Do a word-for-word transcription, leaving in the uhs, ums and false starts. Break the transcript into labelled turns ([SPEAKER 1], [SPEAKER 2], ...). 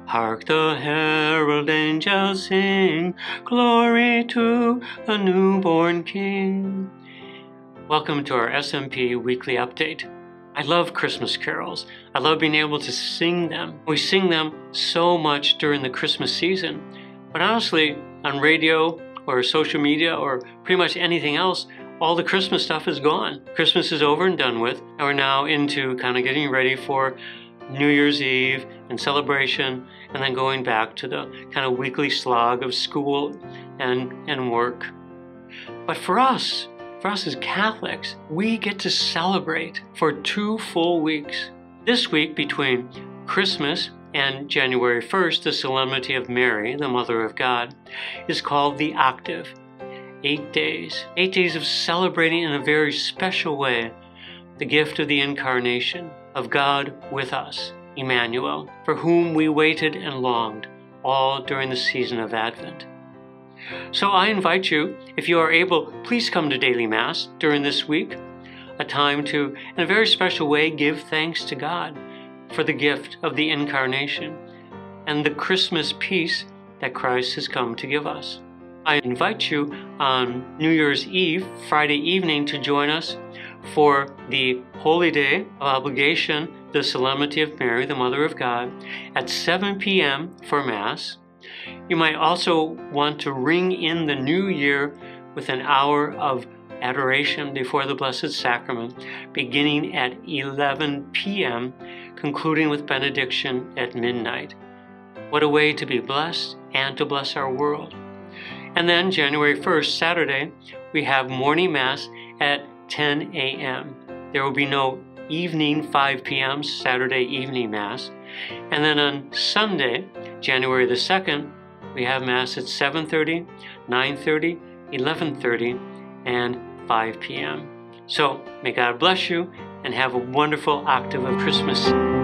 [SPEAKER 1] Hark the herald angels sing, glory to the newborn King. Welcome to our S M P Weekly Update. I love Christmas carols. I love being able to sing them. We sing them so much during the Christmas season, but honestly, on radio or social media or pretty much anything else, all the Christmas stuff is gone. Christmas is over and done with, and we're now into kind of getting ready for New Year's Eve and celebration, and then going back to the kind of weekly slog of school and, and work. But for us, for us as Catholics, we get to celebrate for two full weeks. This week between Christmas and January first, the Solemnity of Mary, the Mother of God, is called the Octave. Eight days. Eight days of celebrating in a very special way the gift of the Incarnation, of God with us, Emmanuel, for whom we waited and longed all during the season of Advent. So I invite you, if you are able, please come to daily Mass during this week, a time to, in a very special way, give thanks to God for the gift of the Incarnation and the Christmas peace that Christ has come to give us. I invite you on New Year's Eve, Friday evening, to join us for the Holy Day of Obligation, the Solemnity of Mary, the Mother of God, at seven p m for Mass. You might also want to ring in the new year with an hour of adoration before the Blessed Sacrament, beginning at eleven p m, concluding with benediction at midnight. What a way to be blessed and to bless our world. And then January first, Saturday, we have morning Mass at ten a m There will be no evening five p m Saturday evening Mass. And then on Sunday, January the second, we have Mass at seven thirty, nine thirty, eleven thirty, and five p m So may God bless you and have a wonderful octave of Christmas.